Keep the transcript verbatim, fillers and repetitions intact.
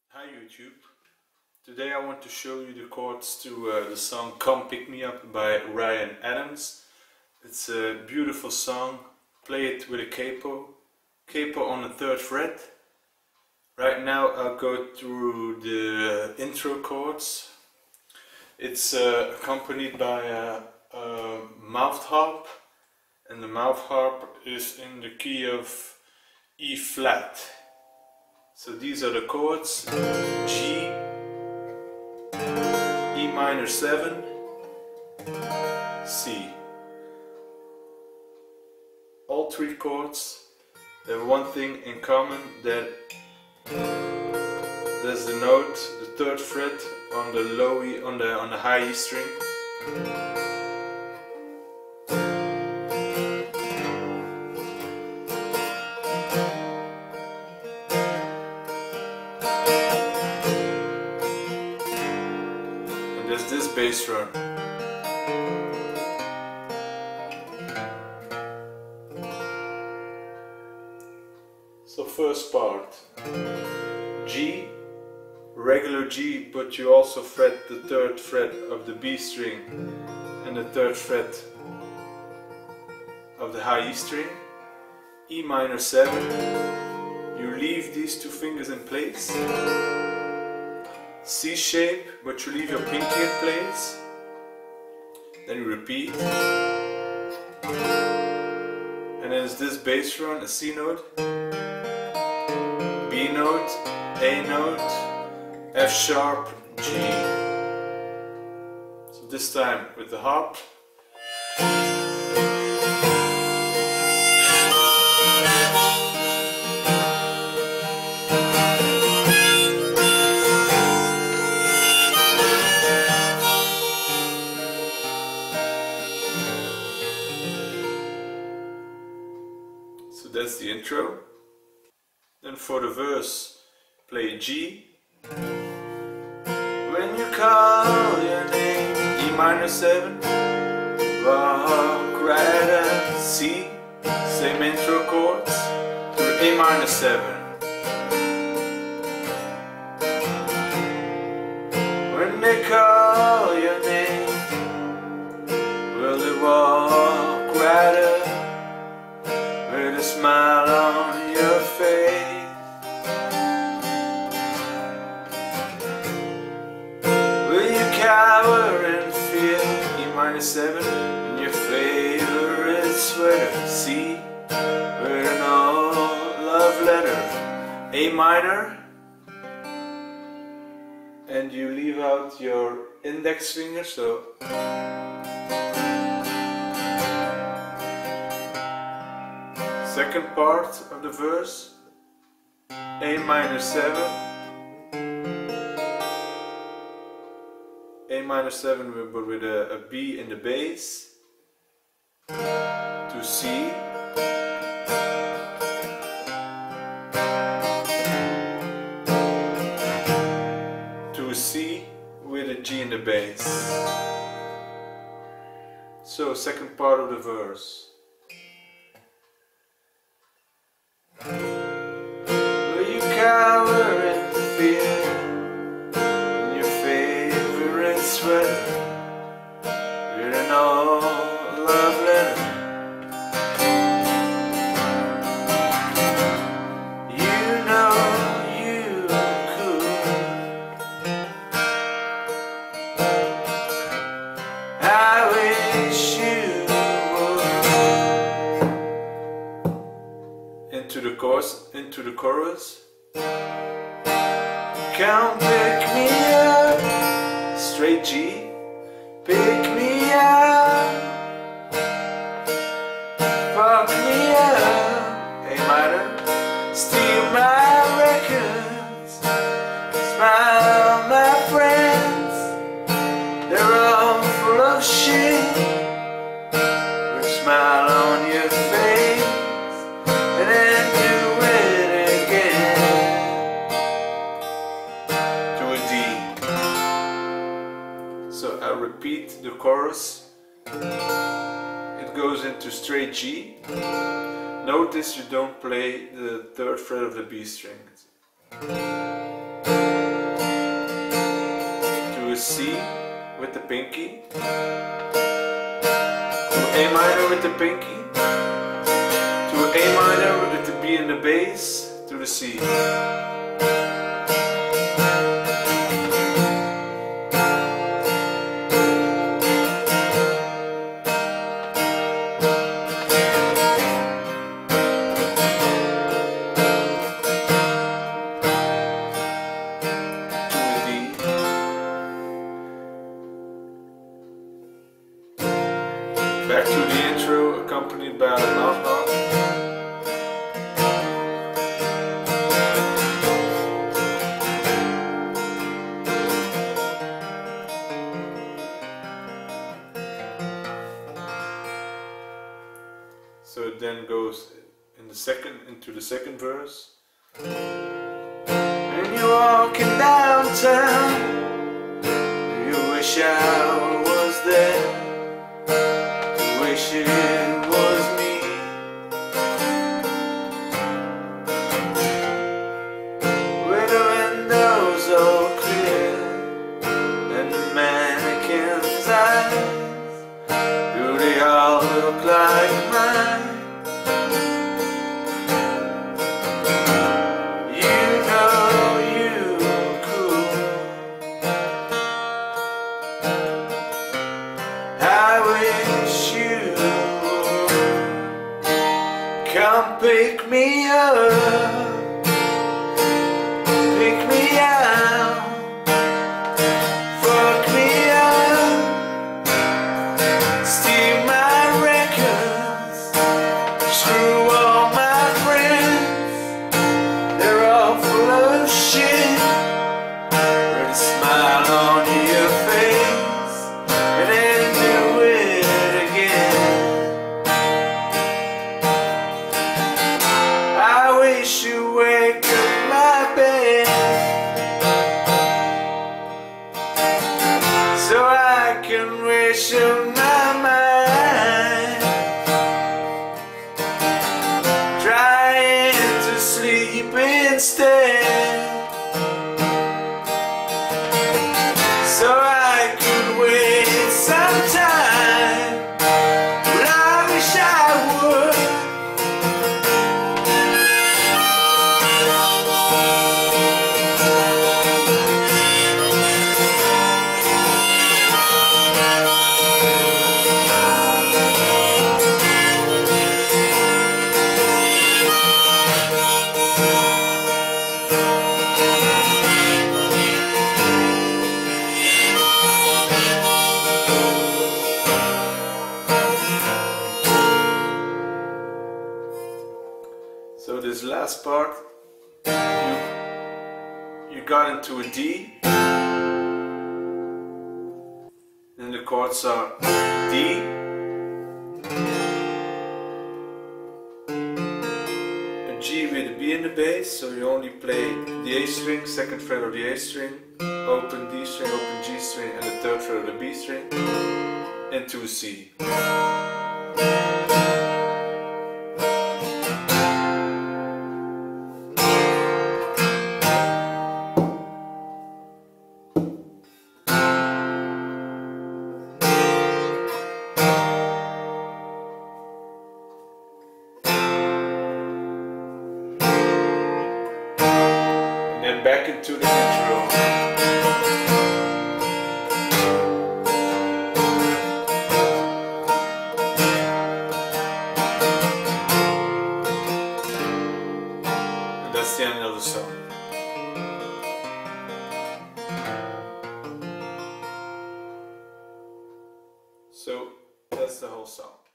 Hi YouTube. Today I want to show you the chords to uh, the song Come Pick Me Up by Ryan Adams. It's a beautiful song. Play it with a capo. Capo on the third fret. Right now I'll go through the intro chords. It's uh, accompanied by a, a mouth harp, and the mouth harp is in the key of E flat. So these are the chords: G, E minor seven, C. All three chords have one thing in common, that there's the note, the third fret on the low E, on the on the high E string. There's this bass run. So first part, G, regular G, but you also fret the third fret of the B string and the third fret of the high E string. E minor seven, you leave these two fingers in place. C shape, but you leave your pinky in place. Then you repeat. And then it's this bass run, a C note, B note, A note, F sharp, G. So this time with the harp. So that's the intro. Then for the verse, play G. When you call your name, E minor seven, walk right at C, same intro chords, to A minor seven. When they call your name, will they walk right up with a smile on your face? Will you cower in fear, E minor seven, in your favorite sweater, C, with an old love letter, A minor, and you leave out your index finger, so second part of the verse, A minor seven, A minor seven but with a, a B in the bass, to C, to C with a G in the bass. So second part of the verse. Will you cower in fear in your favorite sweater with an old love letter? You know you could. I wish you would. Into the chorus, into the chorus. Come pick me up, straight G, pick me up, fuck me up, A minor, steal my records, smile my friends, they're all full of shit, with a smile on your face, and then do it again. So I repeat the chorus. It goes into straight G. Notice you don't play the third fret of the B string. C with the pinky, to A minor with the pinky, to A minor with the B and the bass, to the C. Back to the intro, accompanied by a knock knock. So it then goes in the second into the second verse. And you're walking downtown, you wish I was there. Wish it was me. With the windows all clear and the mannequin's eyes, do they all look like mine? You know you're cool. I wish you come pick me up, pick me out, fuck me up, steal my records, screw all my friends, they're all full of shit, put a smile on your face, and then do it again. I wish you wake up my bed so I can wish on my mind, trying to sleep instead so I could wait some time, but I wish I would. So this last part, you, you got into a D, and the chords are D, a G with a B in the bass, so you only play the A string, second fret of the A string, open D string, open G string, and the third fret of the B string, into a C. And back into the intro. And that's the end of the song. So that's the whole song.